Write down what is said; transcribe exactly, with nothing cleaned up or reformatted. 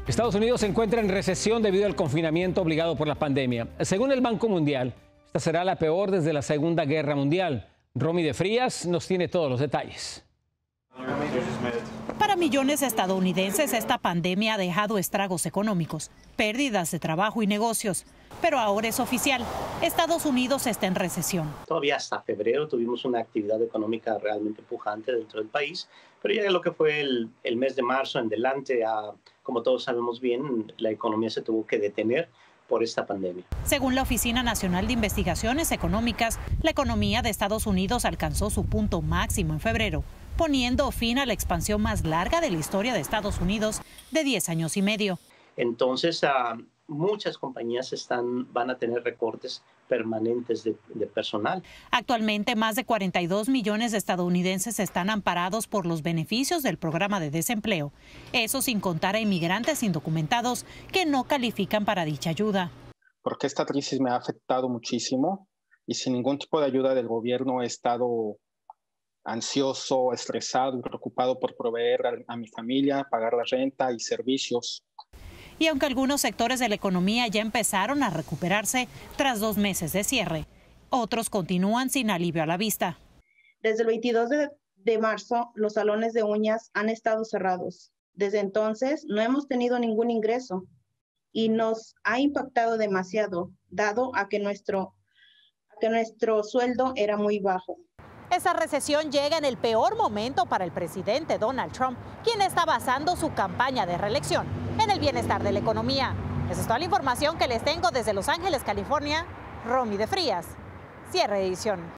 Estados Unidos se encuentra en recesión debido al confinamiento obligado por la pandemia. Según el Banco Mundial, esta será la peor desde la Segunda Guerra Mundial. Romy de Frías nos tiene todos los detalles. Para millones de estadounidenses, esta pandemia ha dejado estragos económicos, pérdidas de trabajo y negocios. Pero ahora es oficial, Estados Unidos está en recesión. Todavía hasta febrero tuvimos una actividad económica realmente pujante dentro del país, pero ya lo que fue el, el mes de marzo en adelante, a, como todos sabemos bien, la economía se tuvo que detener por esta pandemia. Según la Oficina Nacional de Investigaciones Económicas, la economía de Estados Unidos alcanzó su punto máximo en febrero, poniendo fin a la expansión más larga de la historia de Estados Unidos de diez años y medio. Entonces, uh, muchas compañías están, van a tener recortes permanentes de, de personal. Actualmente, más de cuarenta y dos millones de estadounidenses están amparados por los beneficios del programa de desempleo. Eso sin contar a inmigrantes indocumentados que no califican para dicha ayuda. Porque esta crisis me ha afectado muchísimo y sin ningún tipo de ayuda del gobierno he estado ansioso, estresado y preocupado por proveer a, a mi familia, pagar la renta y servicios. Y aunque algunos sectores de la economía ya empezaron a recuperarse tras dos meses de cierre, otros continúan sin alivio a la vista. Desde el veintidós de marzo, los salones de uñas han estado cerrados. Desde entonces, no hemos tenido ningún ingreso y nos ha impactado demasiado, dado a que nuestro, a que nuestro sueldo era muy bajo. Esa recesión llega en el peor momento para el presidente Donald Trump, quien está basando su campaña de reelección en el bienestar de la economía. Esa es toda la información que les tengo desde Los Ángeles, California. Romy de Frías, cierre de edición.